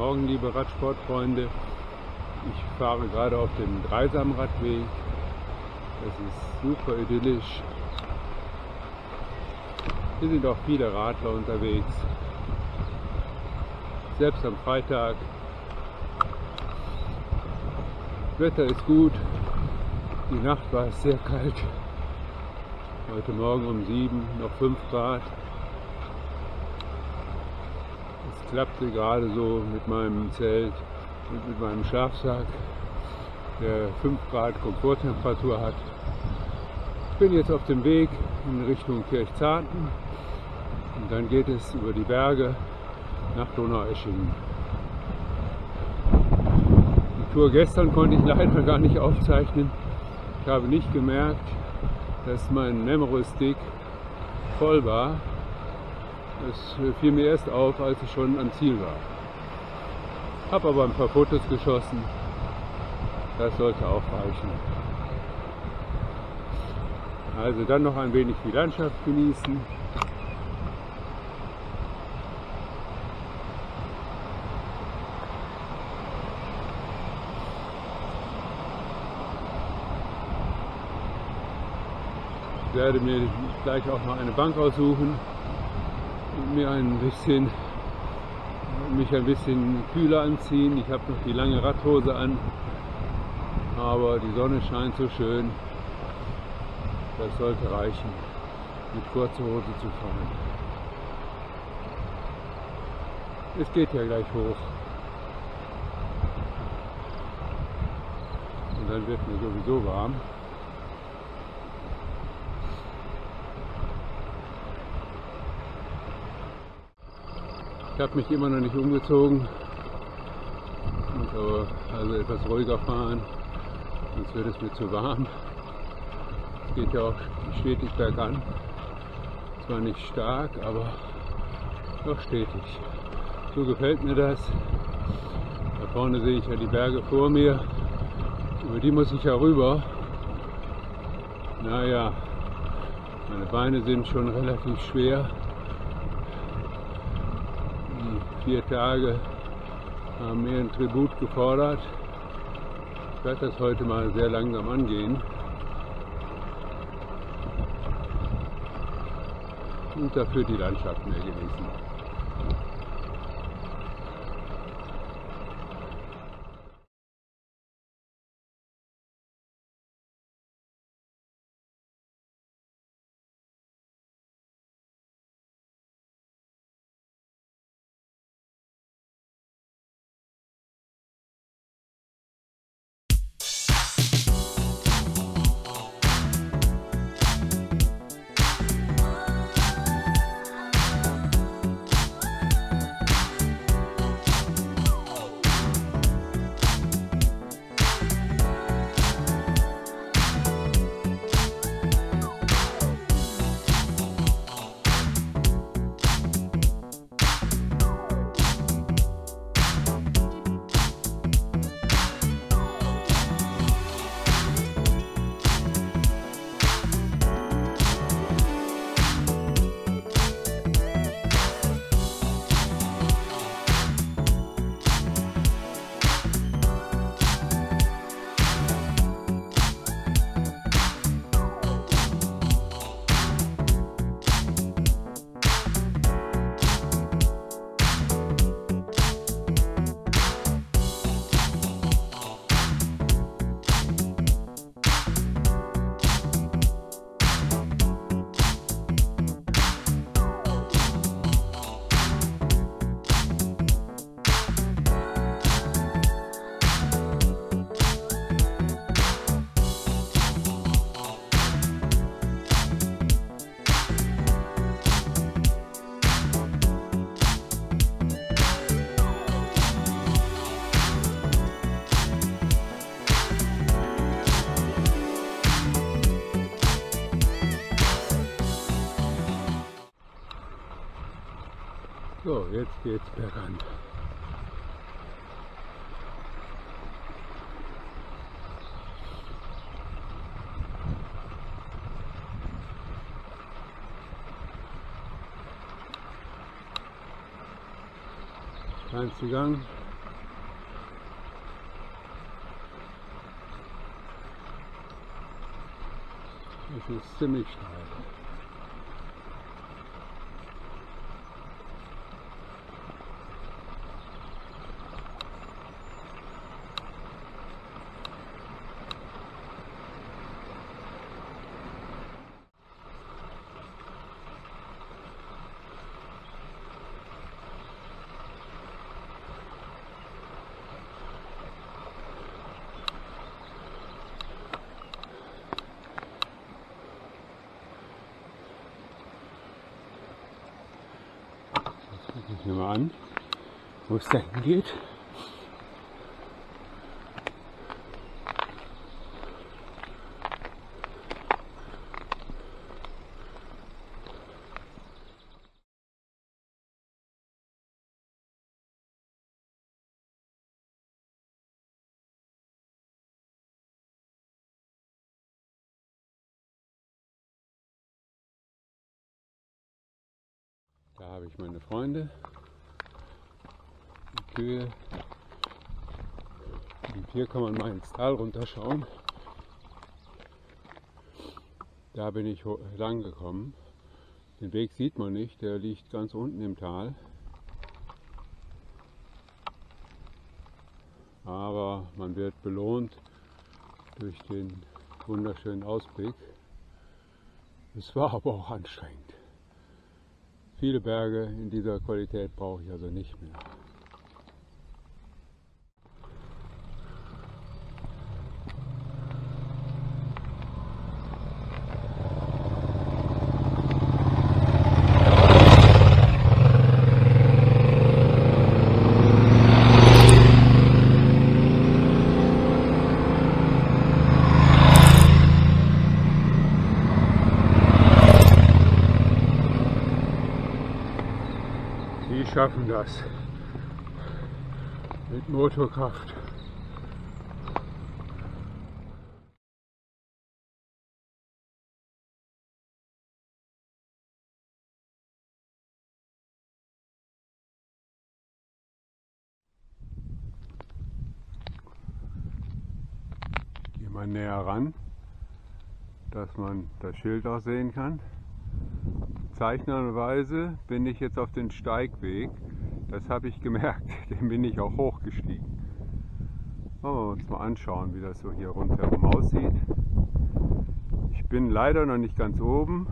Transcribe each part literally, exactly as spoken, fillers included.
Morgen, liebe Radsportfreunde. Ich fahre gerade auf dem Dreisamradweg. Das ist super idyllisch. Hier sind auch viele Radler unterwegs. Selbst am Freitag. Das Wetter ist gut. Die Nacht war es sehr kalt. Heute Morgen um sieben noch fünf Grad. Es klappte gerade so mit meinem Zelt und mit meinem Schlafsack, der fünf Grad Komforttemperatur hat. Ich bin jetzt auf dem Weg in Richtung Kirchzarten und dann geht es über die Berge nach Donaueschingen. Die Tour gestern konnte ich leider gar nicht aufzeichnen. Ich habe nicht gemerkt, dass mein Memory Stick voll war. Es fiel mir erst auf, als ich schon am Ziel war. Habe aber ein paar Fotos geschossen. Das sollte auch reichen. Also dann noch ein wenig die Landschaft genießen. Ich werde mir gleich auch noch eine Bank aussuchen und mir ein bisschen, mich ein bisschen kühler anziehen. Ich habe noch die lange Radhose an, aber die Sonne scheint so schön. Das sollte reichen, mit kurzer Hose zu fahren. Es geht ja gleich hoch. Und dann wird mir sowieso warm. Ich habe mich immer noch nicht umgezogen, muss aber also etwas ruhiger fahren, sonst wird es mir zu warm. Es geht ja auch stetig bergan, zwar nicht stark, aber doch stetig. So gefällt mir das. Da vorne sehe ich ja die Berge vor mir, über die muss ich ja rüber. Naja, meine Beine sind schon relativ schwer. Vier Tage haben mir einen Tribut gefordert. Ich werde das heute mal sehr langsam angehen. Und dafür die Landschaft mehr genießen. So, jetzt geht's bergan. Kleinster Gang, Es ist ziemlich steil. Ich nehme mal an, wo es da hingeht. Da habe ich meine Freunde, die Kühe, und hier kann man mal ins Tal runterschauen. Da bin ich lang gekommen. Den Weg sieht man nicht, der liegt ganz unten im Tal. Aber man wird belohnt durch den wunderschönen Ausblick. Es war aber auch anstrengend. Viele Berge in dieser Qualität brauche ich also nicht mehr. Die schaffen das mit Motorkraft. Geh mal näher ran, dass man das Schild auch sehen kann. Zeichnenderweise bin ich jetzt auf den Steigweg. Das habe ich gemerkt, den bin ich auch hochgestiegen. Wollen wir uns mal anschauen, wie das so hier rundherum aussieht. Ich bin leider noch nicht ganz oben.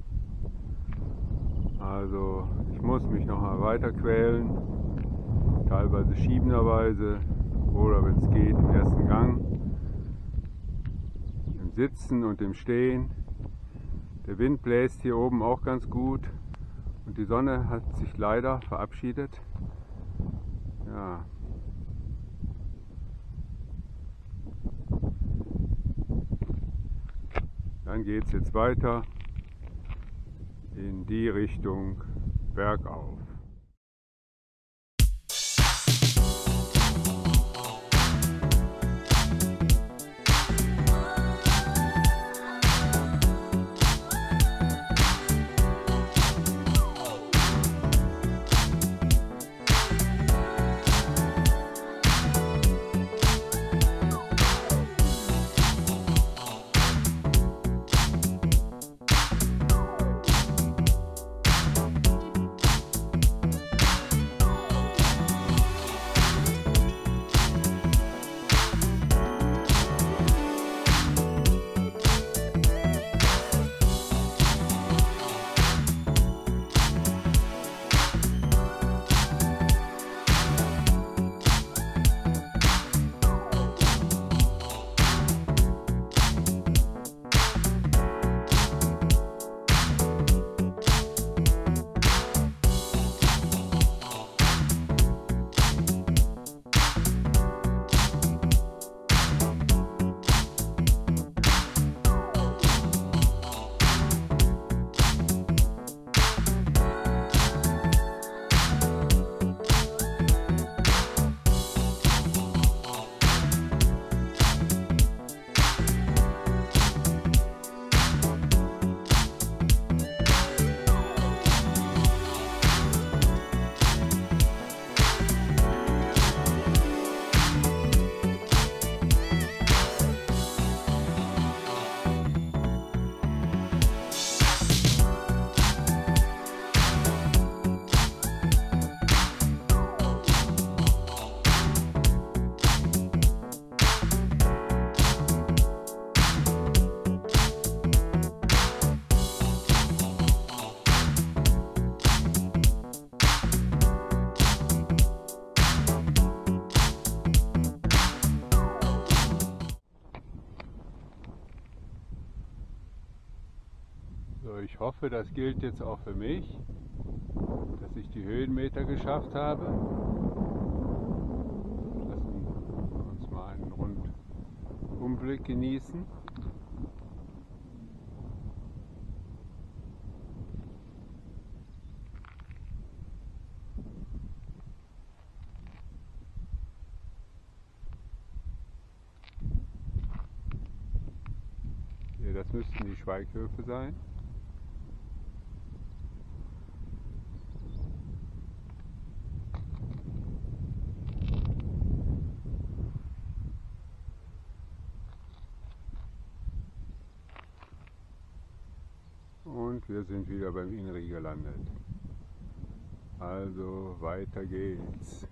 Also ich muss mich noch mal weiter quälen. Teilweise schiebenderweise oder wenn es geht im ersten Gang. Im Sitzen und im Stehen. Der Wind bläst hier oben auch ganz gut und die Sonne hat sich leider verabschiedet. Ja. Dann geht es jetzt weiter in die Richtung bergauf. So, ich hoffe, das gilt jetzt auch für mich, dass ich die Höhenmeter geschafft habe. Lassen wir uns mal einen Rundumblick genießen. Hier, das müssten die Schweighöfe sein. Und wir sind wieder beim Inri gelandet. Also weiter geht's.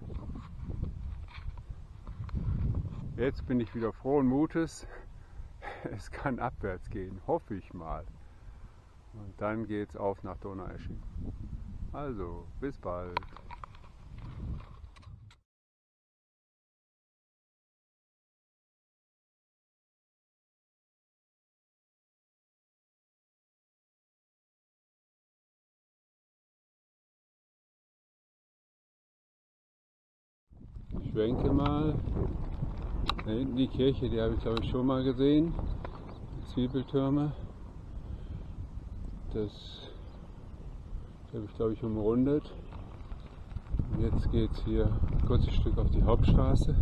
Jetzt bin ich wieder frohen Mutes. Es kann abwärts gehen, hoffe ich mal. Und dann geht's auf nach Donaueschingen. Also, bis bald. Ich schwenke mal. Da hinten die Kirche, die habe ich glaube ich schon mal gesehen. Die Zwiebeltürme. Das, das habe ich glaube ich umrundet. Und jetzt geht es hier ein kurzes Stück auf die Hauptstraße.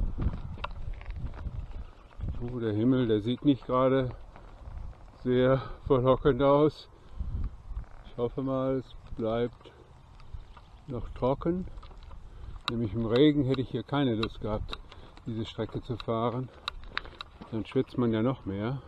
Oh, der Himmel, der sieht nicht gerade sehr verlockend aus. Ich hoffe mal, es bleibt noch trocken. Nämlich im Regen hätte ich hier keine Lust gehabt, diese Strecke zu fahren. Dann schwitzt man ja noch mehr.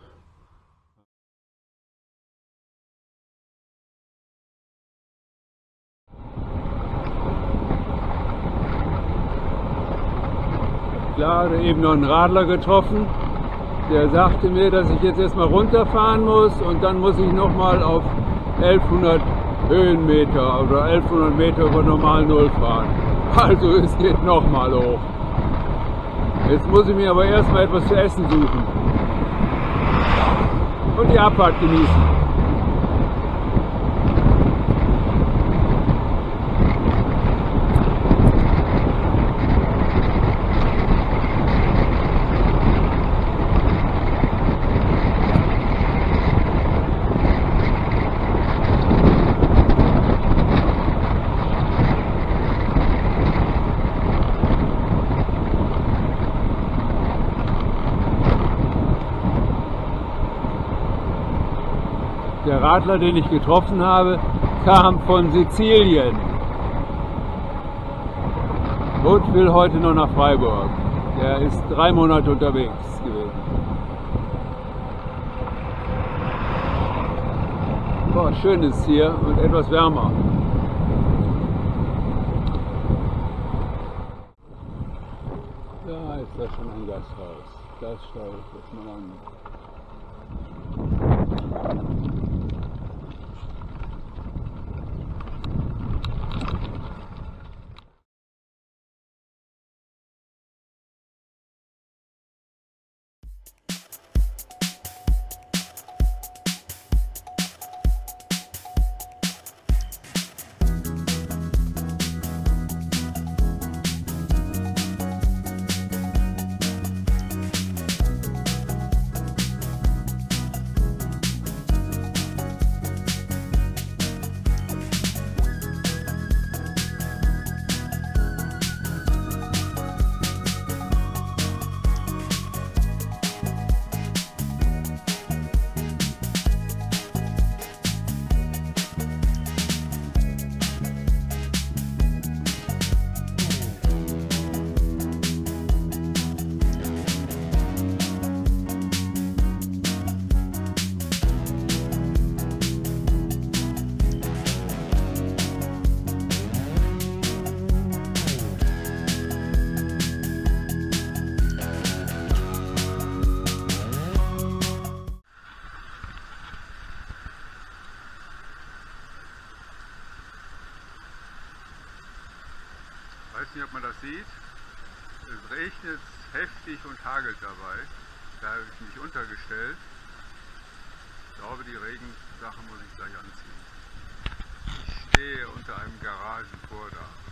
Gerade eben noch einen Radler getroffen. Der sagte mir, dass ich jetzt erstmal runterfahren muss und dann muss ich nochmal auf elfhundert Höhenmeter oder elfhundert Meter über normal Null fahren. Also es geht nochmal hoch. Jetzt muss ich mir aber erstmal etwas zu essen suchen und die Abfahrt genießen. Der Radler, den ich getroffen habe, kam von Sizilien und will heute noch nach Freiburg. Der ist drei Monate unterwegs gewesen. Boah, schön ist es hier und etwas wärmer. Da ist da schon ein Gasthaus. Das schaue ich jetzt mal an. Ich weiß nicht, ob man das sieht. Es regnet heftig und hagelt dabei. Da habe ich mich untergestellt. glaube, die Regensachen muss ich gleich anziehen. Ich stehe unter einem Garagentor da.